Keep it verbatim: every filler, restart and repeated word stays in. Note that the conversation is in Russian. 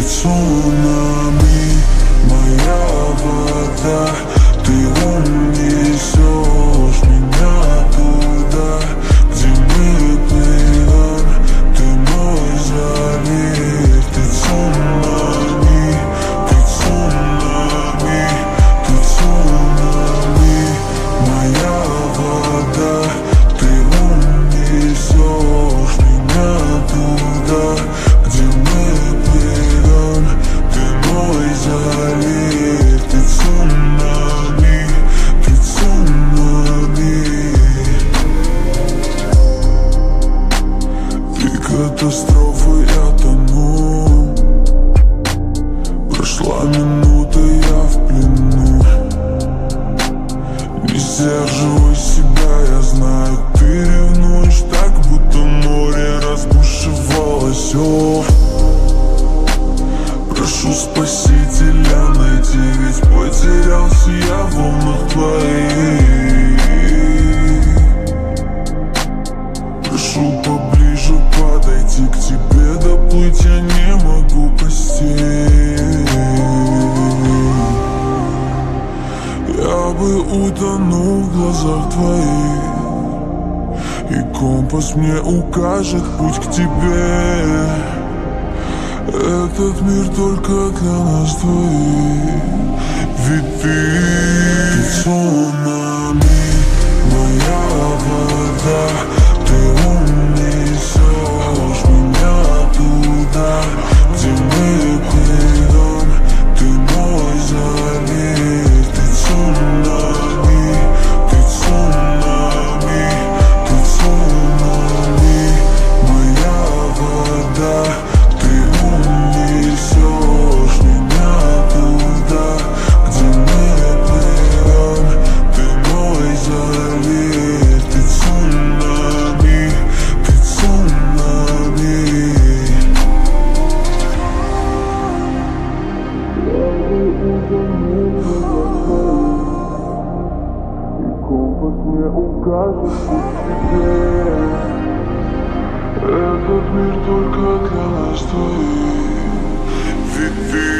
цунами, моя вода. Ты унесешь меня туда, где мы плывем. Ты мой залив, ты цунами, ты цунами, ты цунами, моя вода. Ты унесешь меня туда, где мы плывем. Ты мой залив, ты цунами, ты цунами. Ты катастрофа, я тону. Прошла минута, я в плену. Не сдерживай себя, я знаю, ты ревнуешь так, будто море разбушевалось. О, прошу спасителя найти, ведь потерялся я в волнах твоих. Прошу поближе подойти к тебе, доплыть я не могу постичь. Я бы утонул в глазах твоих, и компас мне укажет путь к тебе. Этот мир только для нас двоих, ведь ты, ты цунами, моя вода. Ты унесешь меня туда, где мы плывем. Ты мой залив, ты цунами, ты цунами, ты цунами, моя вода. Ты унесешь меня туда, где мы плывем. Ты мой залив, ты цунами, ты цунами. И компас мне укажет путь к тебе. Этот мир только для нас двоих, ведь ты